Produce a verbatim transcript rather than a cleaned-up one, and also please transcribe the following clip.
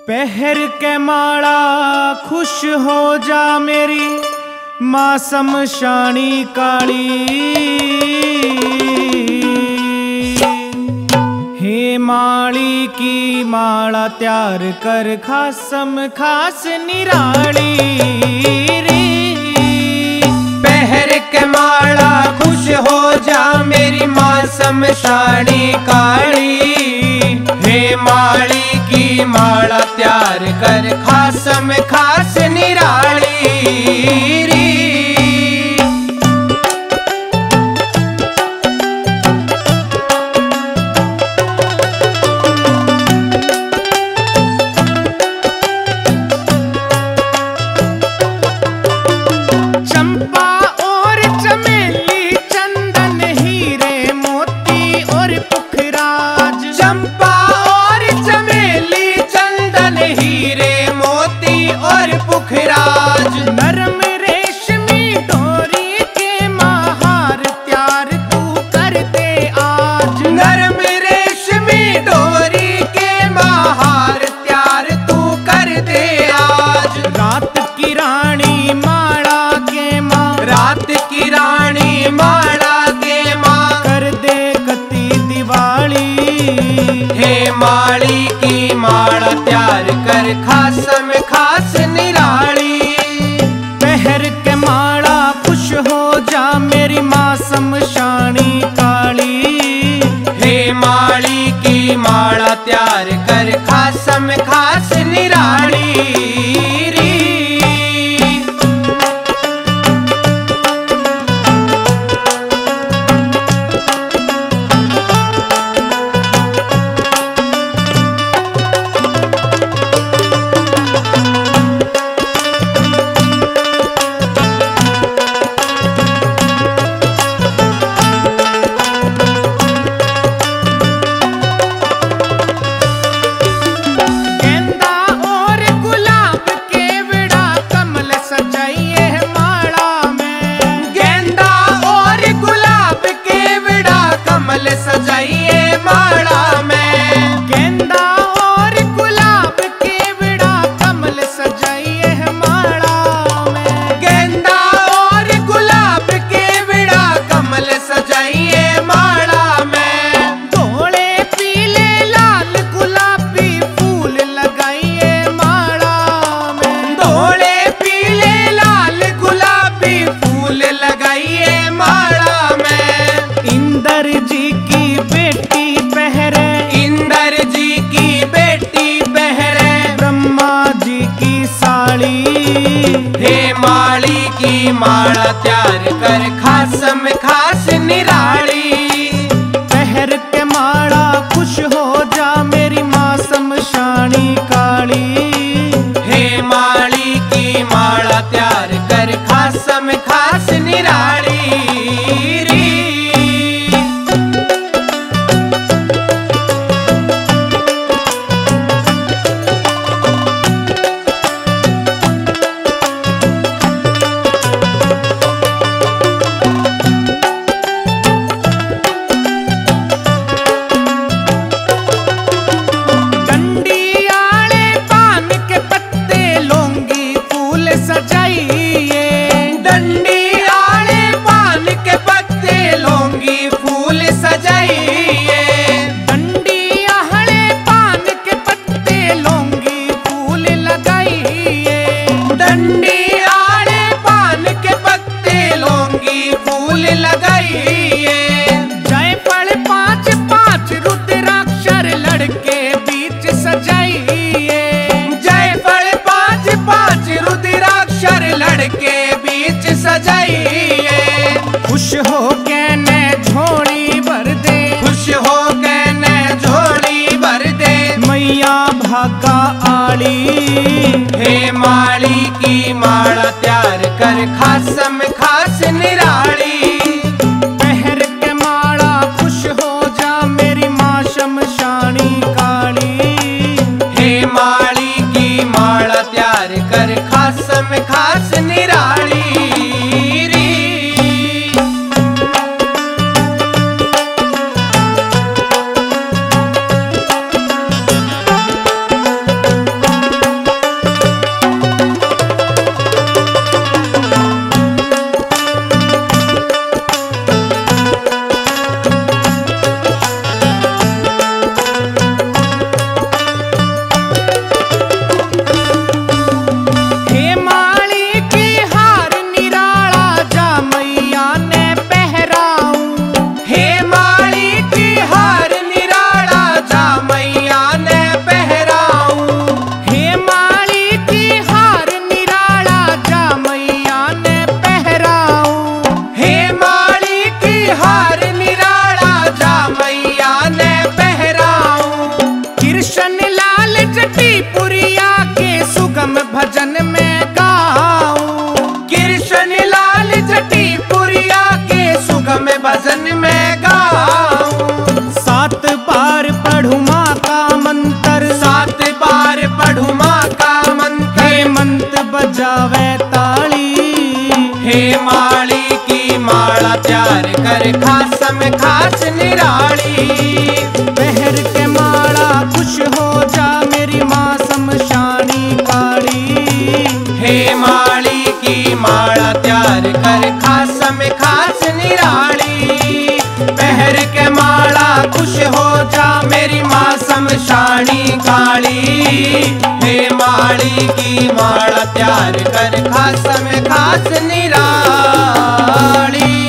पहर के माला खुश हो जा मेरी माँ शमशानी काली। हे माली की माला त्यार कर खासम खास निराली रे। पहर के माला खुश हो जा मेरी माँ शमशानी काली। हे माली की माला त्यार कर खासम खास निराली री। चंपा और चमेली चंदन हीरे मोती और पुखराज। चंपा और चमेली चंदन हीरे मोती और पुखराज। नरम रेशमी डोरी के महार त्यार तू कर दे आज। नरम रेशमी डोरी के महार त्यार तू कर दे आज। रात की रानी माला के माँ। रात की रानी माला के माँ कर दे कती दिवाली। हे माली की माला त्यार कर खासम खास निराली। पहर के माला खुश हो जा मेरी माँ शमशानी काली। हे माली की माला त्यार कर खासम खास निराली री। गेंदा और गुलाब के विड़ा कमल सजाइए माला में। गेंदा और गुलाब के विड़ा कमल सजाइए माला में। गेंदा और गुलाब के विड़ा कमल सजाइए माला में। गेंदा और गुलाब के विड़ा कमल सजाइए माला में। धोले पीले लाल गुलाबी फूल लगाइए माला में। धोले पीले लाल गुलाबी फूल लगाइए माला में। इंद्र जी की बेटी पहरे। इंद्र जी की बेटी पहरे। ब्रह्मा जी की साड़ी। हे माली की माला त्यार कर खासम खास निराली। पहर के माला खुश हो जा मेरी माँ शमशानी काली। हे माली की माला त्यार कर खासम खास निराली री। डंडी आले पान के पत्ते लौंगी फूल सजाइए। डंडी आले पान के पत्ते लौंगी फूल सजाइए। डंडी आहले पान के पत्ते लौंगी फूल लगाइए। डंडी आले पान के पत्ते लौंगी फूल लगाइए। जायफल पाँच पाँच रुद्राक्षर लड़के बीच सजाइए। जायफल पाँच पाँच रुद्राक्षर लड़के बीच सजाइए। खुश हो के ने झोली भर दे। खुश हो के ने झोली भर दे। मैया भागा आली। हे माली की माला त्यार कर खासम खास निराली। पहर के माला खुश हो जा मेरी माँ शमशानी काली। हे माली की माला त्यार कर खासम खास निराली री। जावे ताली। हे माली की माला त्यार कर खासम खास निराली। पहर के माला खुश हो जा मेरी माँ शमशानी काली। हे माली की माला त्यार कर खासम खास निराली। पहर के माला खुश हो जा मेरी माँ शमशानी काली। हे माली की माला त्यार कर खासम खास निराली।